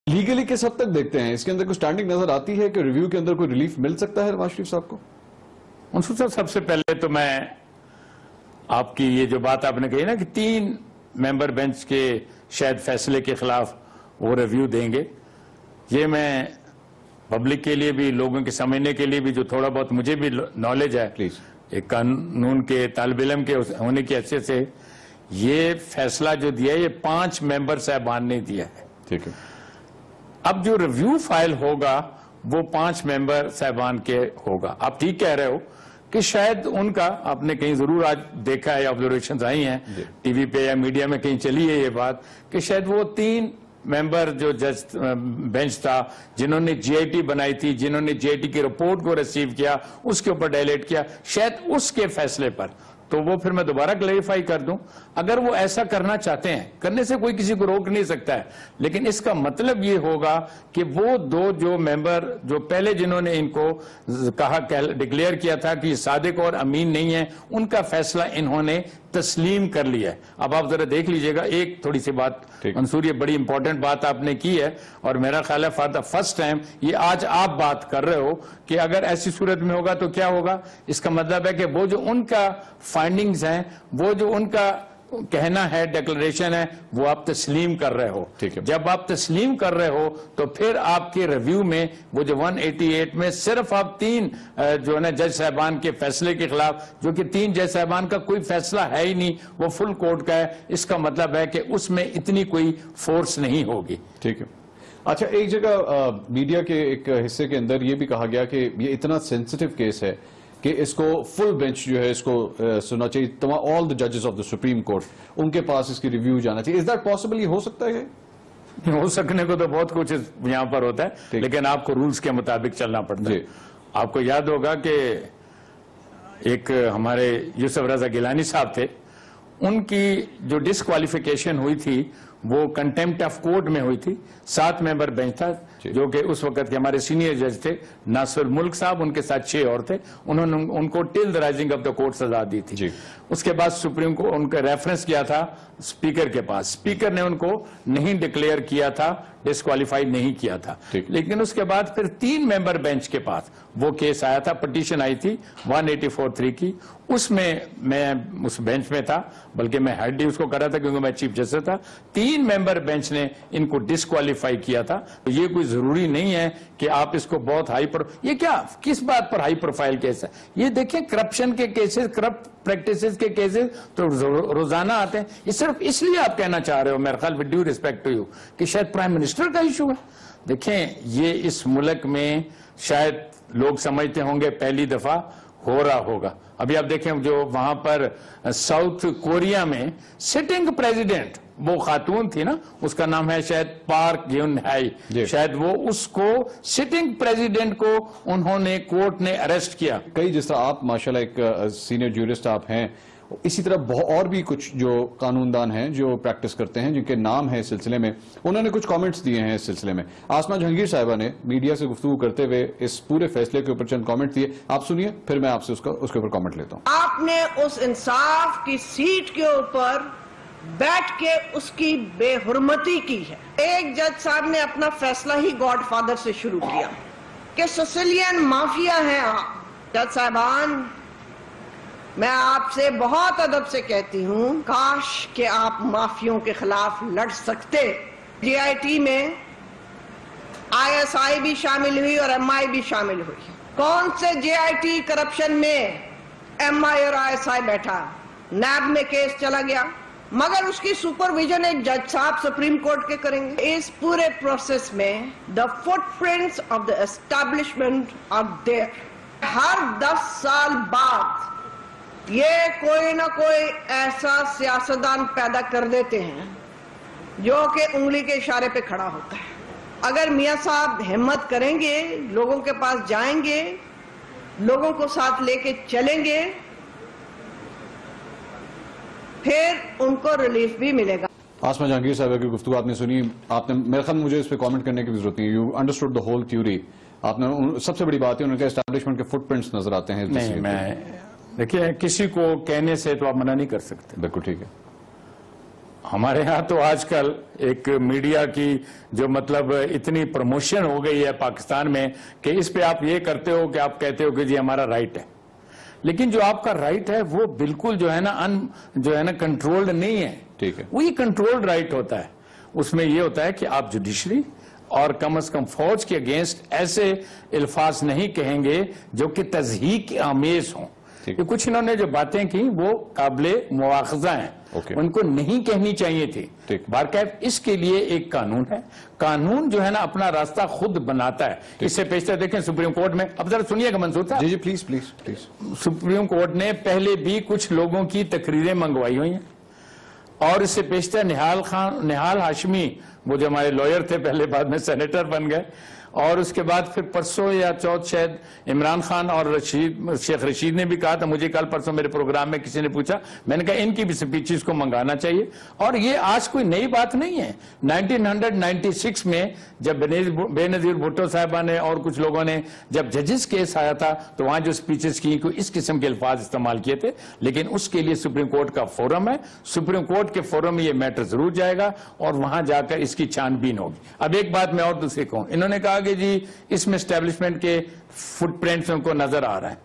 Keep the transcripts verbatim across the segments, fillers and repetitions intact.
Legally کس حد تک دیکھتے ہیں اس کے اندر کوئی سٹینڈنگ نظر آتی ہے کہ ریویو کے اندر کوئی ریلیف مل سکتا ہے نواز شریف صاحب کو؟ منصور صاحب، سب سے پہلے تو میں آپ کی یہ جو بات آپ نے کہی نا کہ تین ممبر بینچ کے شاید فیصلے کے خلاف وہ ریویو دیں گے، یہ میں پبلک کے لیے بھی، لوگوں کے سمجھنے کے لیے بھی، جو تھوڑا بہت مجھے بھی نالج ہے پلیز ایک قانون کے طالب علم کے ہونے کی حیثیت سے، یہ فیصلہ جو دیا ہے یہ پانچ ممبر صاحبان نے دیا ہے. ٹھیک ہے. اب جو ریویو فائل ہوگا وہ پانچ ممبر صاحبان کے ہوگا. آپ ٹھیک کہہ رہے ہو کہ شاید ان کا، آپ نے کہیں ضرور آج دیکھا ہے، آبزرویشنز آئی ہیں ٹی وی پہ یا میڈیا میں کہیں چلی ہے یہ بات، کہ شاید وہ تین ممبر جو جج بینچ تھا جنہوں نے جی آئی ٹی بنائی تھی، جنہوں نے جی آئی ٹی کی رپورٹ کو ریسیو کیا، اس کے اوپر ڈائلیٹ کیا، شاید اس کے فیصلے پر، تو وہ پھر میں دوبارہ کلیریفائی کر دوں، اگر وہ ایسا کرنا چاہتے ہیں، کرنے سے کوئی کسی کو روک نہیں سکتا ہے، لیکن اس کا مطلب یہ ہوگا کہ وہ دو جو ممبر جو پہلے جنہوں نے ان کو کہا ڈکلیئر کیا تھا کہ یہ صادق اور امین نہیں ہے، ان کا فیصلہ انہوں نے تسلیم کر لیا ہے. اب آپ ذرا دیکھ لیجئے گا، ایک تھوڑی سی بات منصور، یہ بڑی امپورٹنٹ بات آپ نے کی ہے، اور میرا خیال ہے فار دا فرسٹ ٹائم یہ آج آپ بات کر رہے ہو کہ اگر ایسی صورت میں ہوگا تو کیا ہوگا. اس کا مطلب ہے کہ وہ جو ان کا فائنڈنگز ہیں، وہ جو ان کا کہنا ہے، ڈیکلریشن ہے، وہ آپ تسلیم کر رہے ہو. جب آپ تسلیم کر رہے ہو تو پھر آپ کے ریویو میں وہ جو ون ایٹی ایٹ میں صرف آپ تین جو ہے نا جج صاحبان کے فیصلے کے خلاف، جو کہ تین جج صاحبان کا کوئی فیصلہ ہے ہی نہیں، وہ فل کورٹ کا ہے، اس کا مطلب ہے کہ اس میں اتنی کوئی فورس نہیں ہوگی. ٹھیک ہے. اچھا، ایک جگہ میڈیا کے ایک حصے کے اندر یہ بھی کہا گیا کہ یہ اتنا سینسٹیو کیس ہے کہ اس کو فل بینچ جو ہے اس کو سننا چاہیے، تمام آل دا ججز آف دا سپریم کورٹ، ان کے پاس اس کی ریویو جانا چاہیے. Is that possible? یہ ہو سکتا ہے؟ ہو سکنے کو تو بہت کچھ یہاں پر ہوتا ہے، لیکن آپ کو رولز کے مطابق چلنا پڑتا ہے. آپ کو یاد ہوگا کہ ایک ہمارے یوسف رضا گیلانی صاحب تھے، ان کی جو ڈسکوالیفیکیشن ہوئی تھی وہ کنٹیمپٹ آف کورٹ میں ہوئی تھی. سات ممبر بینچ تھا جو کہ اس وقت کے ہمارے سینئر جج تھے ناصر الملک صاحب، ان کے ساتھ چھ اور تھے، انہوں نے ان کو till the rising of the court سزا دی تھی. اس کے بعد سپریم کو ان کا ریفرنس کیا تھا اسپیکر کے پاس، اسپیکر نے ان کو نہیں ڈکلیئر کیا تھا، ڈسکوالیفائی نہیں کیا تھا. لیکن اس کے بعد پھر تین ممبر بینچ کے پاس وہ کیس آیا تھا، پٹیشن آئی تھی ون ایٹی فور تھری کی، اس میں میں اس بینچ میں تھا، بلکہ میں ہیڈ ہی اس کو کر رہا تھا کیونکہ میں چیف جسٹس تھا. تین ممبر بینچ نے ان کو ڈسکوالیفائی کیا تھا. یہ کوئی ضروری نہیں ہے کہ آپ اس کو بہت ہائی پر، یہ کیا کس بات پر ہائی پروفائل کیس ہے؟ یہ دیکھیں کرپشن کے کیسز، کرپٹ پریکٹسز کے کیسز تو روزانہ آتے ہیں. یہ صرف اس لیے آپ کہنا چاہ رہے ہو، میرے خیال with due respect to you, کہ شاید پرائم منسٹر کا ایشو ہے. دیکھیں یہ اس ملک میں شاید لوگ سمجھتے ہوں گے پہلی دفعہ ہو رہا ہوگا. ابھی آپ دیکھیں جو وہاں پر ساؤتھ کوریا میں سٹنگ پریزیڈنٹ، وہ خاتون تھی نا، اس کا نام ہے شاید پارک گیون ہائی، شاید وہ اس کو سٹنگ پریزیڈنٹ کو انہوں نے کورٹ نے اریسٹ کیا. کئی جس طرح آپ ماشاءاللہ ایک سینئر جورسٹ آپ ہیں، اسی طرح اور بھی کچھ جو قانون دان ہیں جو پریکٹس کرتے ہیں جن کے نام ہے اس سلسلے میں، انہوں نے کچھ کامنٹس دیے ہیں اس سلسلے میں. آسما جہانگیر صاحبہ نے میڈیا سے گفتگو کرتے ہوئے اس پورے فیصلے کے اوپر چند کامنٹ دیے، آپ سنیے پھر میں آپ سے اس کے اوپر کامنٹ لیتا ہوں. آپ نے اس انصاف کی سیٹ کے اوپر بیٹھ کے اس کی بے حرمتی کی ہے. ایک جج صاحب نے اپنا فیصلہ ہی گاڈ فادر سے شروع کیا کہ سسیلین مافیا ہیں آپ. جج صاحبان، میں آپ سے بہت ادب سے کہتی ہوں، کاش کہ آپ مافیوں کے خلاف لڑ سکتے. جی آئی ٹی میں آئی ایس آئی بھی شامل ہوئی اور ایم آئی بھی شامل ہوئی. کون سے جے آئی ٹی کرپشن میں ایم آئی اور آئی ایس آئی بیٹھا؟ نیب میں کیس چلا گیا، مگر اس کی سپرویژن ایک جج صاحب سپریم کورٹ کے کریں گے. اس پورے پروسیس میں the footprints of the establishment are there. ہر دس سال بعد یہ کوئی نہ کوئی ایسا سیاستدان پیدا کر دیتے ہیں جو کہ انگلی کے اشارے پہ کھڑا ہوتا ہے. اگر میاں صاحب ہمت کریں گے، لوگوں کے پاس جائیں گے، لوگوں کو ساتھ لے کے چلیں گے، پھر ان کو ریلیف بھی ملے گا. آسما جہانگیر صاحبہ کی گفتگو آپ نے سنی، آپ نے میرے خیال مجھے اس پہ کامنٹ کرنے کی ضرورت نہیں، you understood the whole theory. آپ نے سب سے بڑی بات ہے ان کے اسٹیبلشمنٹ کے فٹ پرنٹس نظر آتے ہیں. نہیں، میں دیکھیے کسی کو کہنے سے تو آپ منع نہیں کر سکتے. بالکل ٹھیک ہے. ہمارے ہاں تو آج کل ایک میڈیا کی جو مطلب اتنی پروموشن ہو گئی ہے پاکستان میں کہ اس پہ آپ یہ کرتے ہو کہ آپ کہتے ہو کہ جی ہمارا رائٹ ہے، لیکن جو آپ کا رائٹ ہے وہ بالکل جو ہے نا ان جو ہے نا کنٹرولڈ نہیں ہے. ٹھیک ہے. وہی کنٹرولڈ رائٹ ہوتا ہے. اس میں یہ ہوتا ہے کہ آپ جوڈیشری اور کم از کم فوج کے اگینسٹ ایسے الفاظ نہیں کہیں گے جو کہ تضحیک آمیز ہوں. کہ کچھ انہوں نے جو باتیں کی وہ قابل مواخذہ ہیں، ان کو نہیں کہنی چاہیے تھی. بارکیف اس کے لیے ایک قانون ہے، قانون جو ہے نا اپنا راستہ خود بناتا ہے. اس سے پیشتر دیکھیں سپریم کورٹ میں، اب ذرا سنیے گا منصور صاحب. جی جی please please please. Supreme Court نے پہلے بھی کچھ لوگوں کی تقریریں منگوائی ہوئی ہیں، اور اس سے پیشتر نہال خان نہال ہاشمی، وہ جو ہمارے لوئر تھے پہلے، بعد میں سینیٹر بن گئے، اور اس کے بعد پھر پرسوں یا چوتھ شاید عمران خان اور رشید شیخ رشید نے بھی کہا تھا. مجھے کل پرسوں میرے پروگرام میں کسی نے پوچھا، میں نے کہا ان کی بھی سپیچز کو منگانا چاہیے. اور یہ آج کوئی نئی بات نہیں ہے. نائنٹین نائنٹی سکس میں جب بے نظیر بھٹو صاحبہ نے اور کچھ لوگوں نے جب ججز کیس آیا تھا تو وہاں جو سپیچز کی کوئی اس قسم کے الفاظ استعمال کیے تھے، لیکن اس کے لیے سپریم کورٹ کا فورم ہے. سپریم کورٹ کے فورم میں یہ میٹر ضرور جائے گا اور وہاں جا کر اس کی چھان بین ہوگی. اب ایک بات میں اور دوسری کہوں، انہوں نے کہا کہ جی اس میں اسٹیبلشمنٹ کے فٹ پرنٹس ان کو نظر آ رہا ہے.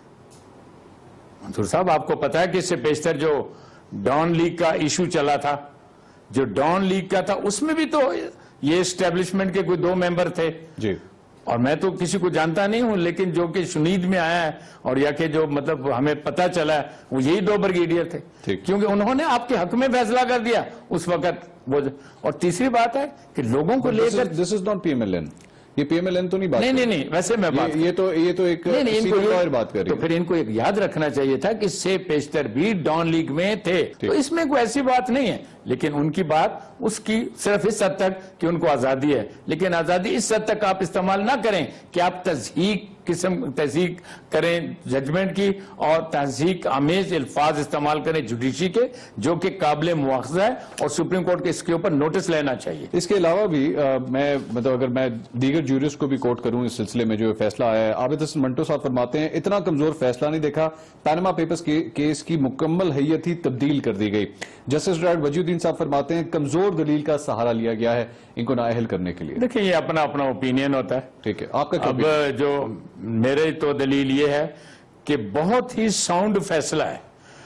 منصور صاحب آپ کو پتا ہے کہ اس سے پیشتر جو ڈان لیگ کا ایشو چلا تھا، جو ڈان لیگ کا تھا، اس میں بھی تو یہ اسٹیبلشمنٹ کے کوئی دو ممبر تھے. جی. اور میں تو کسی کو جانتا نہیں ہوں، لیکن جو کہ شنید میں آیا ہے اور یا کہ جو مطلب ہمیں پتا چلا ہے وہ یہی دو بریگیڈیئر تھے، کیونکہ انہوں نے آپ کے حق میں فیصلہ کر دیا اس وقت. وہ اور تیسری بات ہے کہ لوگوں کو لے کر this is not P M L N, یہ پی ایم ایل این تو نہیں بات. نہیں نہیں نہیں ویسے میں بات یہ تو یہ تو ایک لائر بات کر رہی ہے. تو پھر ان کو ایک یاد رکھنا چاہیے تھا کہ سے پیشتر بھی ڈان لیگ میں تھے، تو اس میں کوئی ایسی بات نہیں ہے. لیکن ان کی بات اس کی صرف اس حد تک کہ ان کو آزادی ہے، لیکن آزادی اس حد تک آپ استعمال نہ کریں کہ آپ تضحیک قسم تضحیک کریں ججمنٹ کی اور تضحیک آمیز الفاظ استعمال کریں جوڈیشری کے، جو کہ قابل مواخذہ ہے اور سپریم کورٹ کے اس کے اوپر نوٹس لینا چاہیے. اس کے علاوہ بھی میں مطلب اگر میں دیگر جورسٹ کو بھی کوٹ کروں اس سلسلے میں جو فیصلہ آیا ہے، عابد حسن منٹو صاحب فرماتے ہیں اتنا کمزور فیصلہ نہیں دیکھا، پینما پیپرز کیس کی مکمل حیثیت ہی تبدیل کر دی گئی. جسٹس ڈاکٹر وجی الدین صاحب فرماتے ہیں کمزور دلیل کا سہارا لیا گیا ہے ان کو نااہل کرنے کے لیے. دیکھیں یہ اپنا اپنا اوپینین ہوتا ہے. ٹھیک ہے، آپ کا کیا؟ اب جو میرے تو دلیل یہ ہے کہ بہت ہی ساؤنڈ فیصلہ ہے،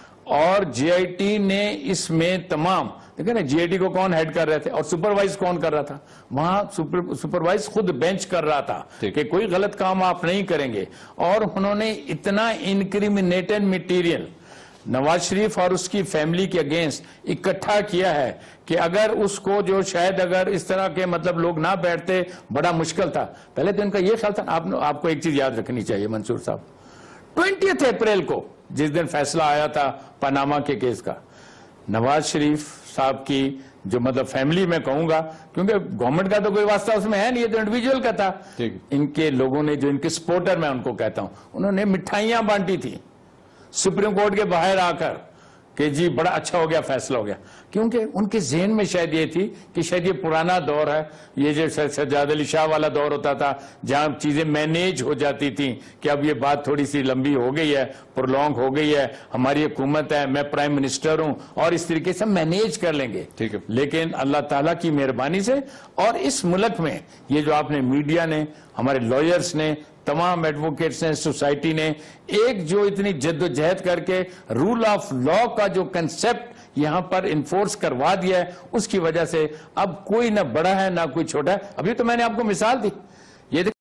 اور جی آئی ٹی نے اس میں تمام دیکھیں نا، جی آئی ٹی کو کون ہیڈ کر رہے تھے اور سپروائز کون کر رہا تھا؟ وہاں سپروائز خود بینچ کر رہا تھا کہ کوئی غلط کام آپ نہیں کریں گے. اور انہوں نے اتنا انکریمنیٹنگ میٹیریل نواز شریف اور اس کی فیملی کے اگینسٹ اکٹھا کیا ہے کہ اگر اس کو جو شاید اگر اس طرح کے مطلب لوگ نہ بیٹھتے بڑا مشکل تھا. پہلے تو ان کا یہ خیال تھا. آپ آپ کو ایک چیز یاد رکھنی چاہیے منصور صاحب، ٹوئنٹیتھ اپریل کو جس دن فیصلہ آیا تھا پاناما کے کیس کا، نواز شریف صاحب کی جو مطلب فیملی میں کہوں گا، کیونکہ گورنمنٹ کا تو کوئی واسطہ اس میں ہے نہیں، یہ تو انڈیویجول کا تھا، ان کے لوگوں نے جو ان کے سپورٹر میں ان کو کہتا ہوں، انہوں نے مٹھائیاں بانٹی تھی سپریم کورٹ کے باہر آ کر کہ جی بڑا اچھا ہو گیا، فیصلہ ہو گیا. کیونکہ ان کے ذہن میں شاید یہ تھی کہ شاید یہ پرانا دور ہے، یہ جو سجاد علی شاہ والا دور ہوتا تھا جہاں چیزیں مینیج ہو جاتی تھیں کہ اب یہ بات تھوڑی سی لمبی ہو گئی ہے، پرولونگ ہو گئی ہے، ہماری حکومت ہے، میں پرائم منسٹر ہوں اور اس طریقے سے مینیج کر لیں گے. لیکن اللہ تعالیٰ کی مہربانی سے اور اس ملک میں یہ جو آپ نے میڈیا نے، ہمارے لائرز نے، تمام ایڈوکیٹس نے، سوسائٹی نے ایک جو اتنی جد و جہد کر کے رول آف لا کا جو کنسپٹ یہاں پر انفورس کروا دیا ہے، اس کی وجہ سے اب کوئی نہ بڑا ہے نہ کوئی چھوٹا ہے. ابھی تو میں نے آپ کو مثال دی، یہ